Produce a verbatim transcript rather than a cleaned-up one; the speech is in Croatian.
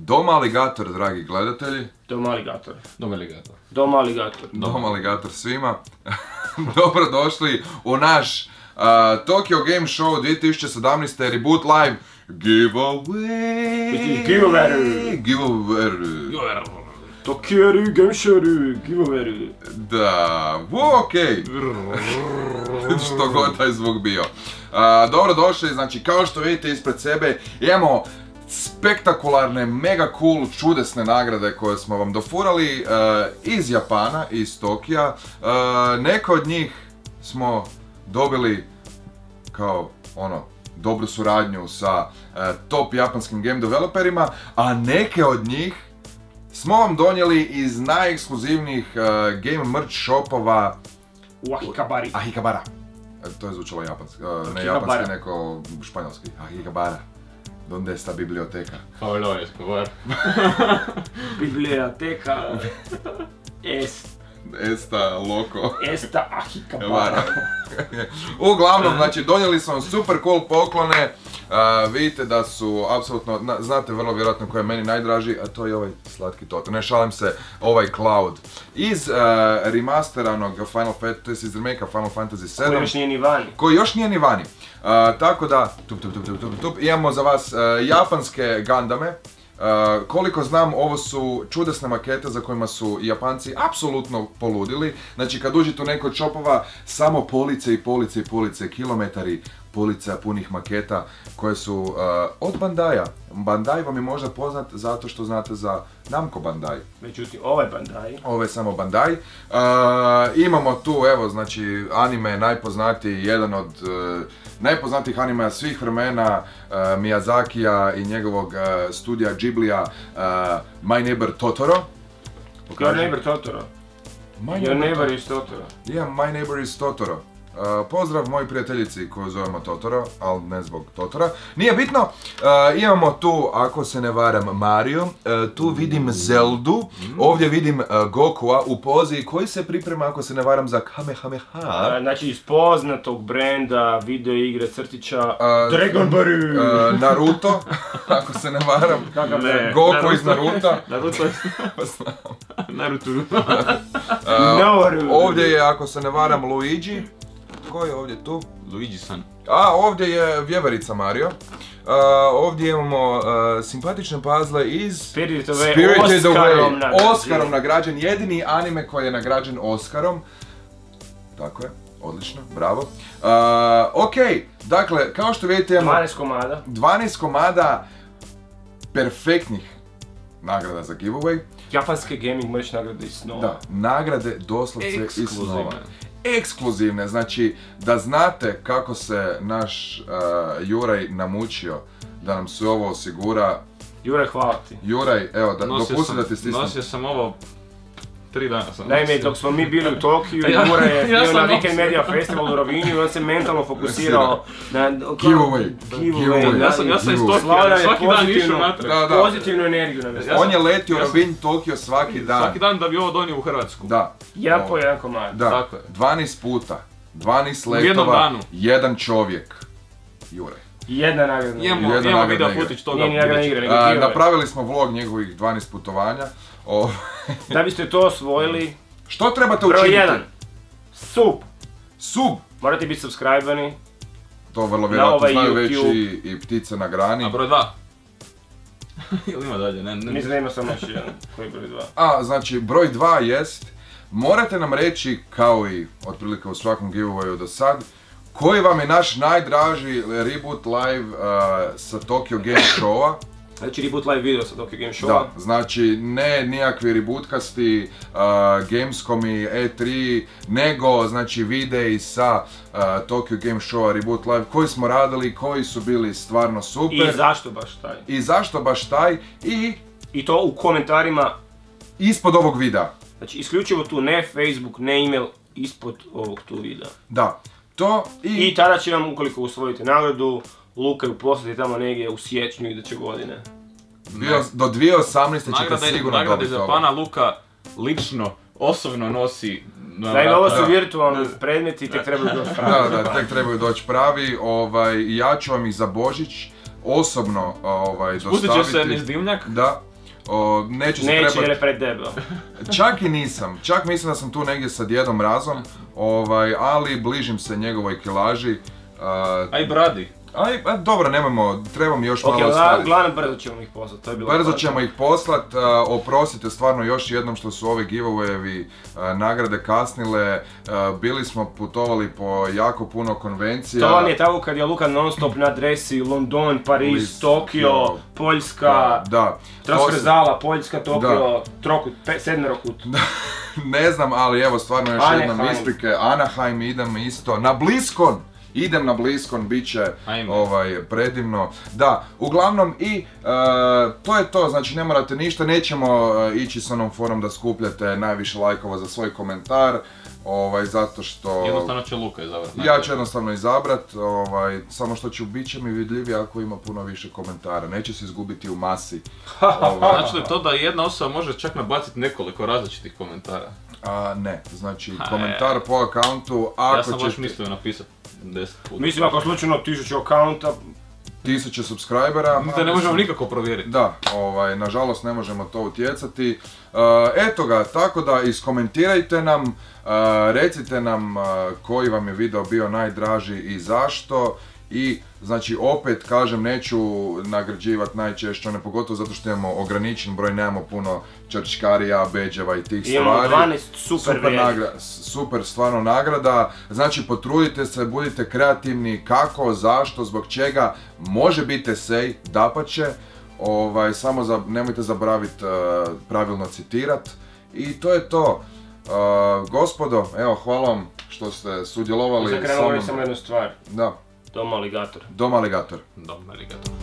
Dom Aligator, dragi gledatelji. Dom Aligator. Dom Aligator. Dom Aligator. Dom Aligator svima. Dobrodošli u naš uh, Tokyo Game Show dvije tisuće sedamnaeste Reboot Live Giveaway. Giveaway. Giveaway. Tokyo Game Show Giveaway. Da, okej. Što god taj zvuk bio. Uh, dobrodošli, znači kao što vidite ispred sebe imamo spektakularne, mega cool, čudesne nagrade koje smo vam dofurali uh, iz Japana, iz Tokija. Uh, neke od njih smo dobili kao ono dobru suradnju sa uh, top japanskim game developerima, a neke od njih smo vam donijeli iz najekskluzivnijih uh, game merch shopova U Akihabari. Akihabara. To je zvučalo japanski, uh, ne japanski, neko španjolski. Akihabara. Donde esta biblioteka? Pablo Escobar. Biblioteka. Es. Esta loco. Esta Akihabara. Uglavnom, znači, donijeli smo super cool poklone. Uh, vidite da su, apsolutno, na, znate vrlo vjerojatno koji je meni najdraži, a to je ovaj slatki toto. Ne šalim se, ovaj Cloud. Iz uh, remasteranog Final Fantasy, to je iz remake Final Fantasy sedam. Koji još nije ni vani. Koji još nije ni vani. Uh, tako da, tup, tup, tup, tup, tup, tup, imamo za vas uh, japanske Gundame. Uh, koliko znam, ovo su čudesne makete za kojima su Japanci apsolutno poludili. Znači, kad uđete u neko od shopova, samo police i police i police, kilometari polica punih maketa koje su uh, od Bandai-a. Bandai vam je možda poznat zato što znate za Namco Bandai. Međutim, ovo je Bandai. Ovo je samo Bandai. Uh, imamo tu, evo, znači, anime najpoznatiji, jedan od uh, najpoznatijih animea svih vremena, uh, Miyazakija i njegovog uh, studija Ghiblija, uh, My Neighbor Totoro. Your Neighbor Totoro. My Your Neighbor is Totoro. Yeah, My Neighbor is Totoro. Uh, pozdrav mojoj prijateljici koju zovemo Totoro, ali ne zbog Totora. Nije bitno, uh, imamo tu, ako se ne varam, Mario, uh, tu vidim Zeldu, ovdje vidim uh, Gokua u pozi koji se priprema, ako se ne varam, za Kamehameha. A, znači iz poznatog brenda, video igre, crtića, Uh, Dragon Ball. uh, Naruto, ako se ne varam, Kakav ne? Goku Naruto. iz Naruta. Naruto je... Naruto. Uh, Naruto. ovdje je, ako se ne varam, Luigi. Ko je ovdje tu? Luigi-san. A, ovdje je vjeverica Mario. Uh, ovdje imamo uh, simpatične puzzle iz Spirited Away, Spirited Oscarom Away. nagrađen. Oscarom nagrađen, jedini anime koji je nagrađen Oscarom. Tako je, odlično, bravo. Uh, ok, dakle, kao što vidite imamo dvanaest komada. dvanaest komada perfektnih nagrada za giveaway. Japanske gaming merch nagrade iz snova. Da, nagrade doslovce iz snova. Ekskluzivne. Ekskluzivne, znači da znate kako se naš uh, Juraj namučio da nam sve ovo osigura. Jure, hvala ti. Juraj, evo, da, Nosio dopusti sam- da ti stisnem. Nosio sam ovo... Tri dana sam Naime, nosio. dok smo mi bili u Tokiju, Ja- Jure je ja bio sam na nosio. Weekend Media Festivalu u Rovinju i on se mentalno fokusirao na... Giveaway. Giveaway. Ja sam, ja sam iz Giveaway. Tokija, Slavlja je svaki dan pozitivno. išao natrag. Da, da. Pozitivnu energiju nam je. Ja On sam- je letio ja sam- Rovin Tokio svaki dan. Svaki dan da bi ovo donio u Hrvatsku. Da. Jedan O, po jedan komad. Da, Tako je. dvanaest puta, dvanaest U jednom letova, danu. jedan čovjek. Juraj. Jedna nagradna. Imamo, Jedna imamo nagradna video igra. footage toga. Nije ni nagradna budući. igra, nego A, giveaway. napravili smo vlog njegovih dvanaest putovanja. O, Da biste to osvojili, što trebate broj učiniti? jedan. Sub. Sub. Morate biti subscriberi. To vrlo vjerojatno ovaj znaju već YouTube. i, i ptice na grani. A broj dva? Ili ima dalje? Ne, ne. Mislim da ima samo još jedan. Koji je broj dva? A, znači, broj dva jest, morate nam reći, kao i otprilike u svakom giveawayu do sad, koji vam je naš najdraži Reboot Live uh, sa Tokyo Game Showa. Znači reboot live video sa Tokyo Game Showa. Da, znači ne nijakvi rebootkasti, uh, Gamescomi, E tri, nego znači videi sa uh, Tokyo Game Showa Reboot Live koji smo radili, koji su bili stvarno super. I zašto baš taj? I zašto baš taj i I to u komentarima, ispod ovog videa. znači isključivo tu, ne Facebook, ne email, ispod ovog tu videa. Da, to i... I tada će vam, ukoliko usvojite nagradu, Luka ju poslati tamo negdje u siječnju iduće godine. Bio, do dvije tisuće osamnaeste ćete Nagrada, sigurno nagrade dobiti za ovo. pana Luka lično, osobno nosi na Da, i ovo su Da. virtualni predmeti, tek trebaju doći Da, pravi. da, tek trebaju doći pravi, ovaj, ja ću vam ih za Božić osobno ovaj, Pustit dostaviti. će se niz dimnjak. Da. O, neću se Neće trebat... jer je predebel. Čak i nisam, čak mislim da sam tu negdje sa djedom Razom, ovaj, ali bližim se njegovoj kilaži. A, A i bradi. Aj, a, dobro, nemojmo, treba mi još Ok, malo stvari. uglavnom brzo ćemo ih poslati, to je bilo Brzo to. ćemo ih poslat, a, oprostite stvarno još jednom što su ove giveawayevi a, nagrade kasnile, a, bili smo putovali po jako puno konvencija. To vam je tako kad je Luka non stop na adresi London, Pariz, List, Tokio, jo. Poljska, Da, transverzala, Poljska, Tokio, trokut, pe, sedmerokut. ne znam, ali evo stvarno još jednom Anaheim. isprike, Anaheim idem isto, na Bliskon! Idem na Bliskon, bit će Ajme. ovaj, predivno. Da, uglavnom i e, to je to, znači ne morate ništa, nećemo e, ići s onom forom da skupljate najviše lajkova za svoj komentar, ovaj, zato što... Jednostavno će Luka izabrati. Ja ću jednostavno izabrat, ovaj, samo što ću bit će mi vidljivije ako ima puno više komentara, neće se izgubiti u masi. Ovaj, Znači li to da jedna osoba može čak nabaciti nekoliko različitih komentara? a, ne, znači Ha, komentar po akauntu, ako Ja sam baš ćete... mislio napisati deset puta. Mislim ako slučajno tisuću akaunta, tisuće subscribera. Da ne možemo nikako provjeriti. Da, ovaj, nažalost ne možemo to utjecati. Uh, eto ga, tako da iskomentirajte nam, uh, recite nam uh, koji vam je video bio najdraži i zašto. I znači opet kažem neću nagrađivati najčešće one, pogotovo zato što imamo ograničen broj, nemamo puno čačkarija, bedževa i tih imamo stvari. dvanaest super, Super, vrijednih. nagra- super stvarno nagrada, znači potrudite se, budite kreativni, kako, zašto, zbog čega, može biti esej, dapače, ovaj, samo za, nemojte zaboraviti uh, pravilno citirat i to je to. Uh, gospodo, evo hvala vam što ste sudjelovali Za sa krenuo mnom. samo jednu stvar, Da, Dom Aligator. Dom Aligator. Dom aligator.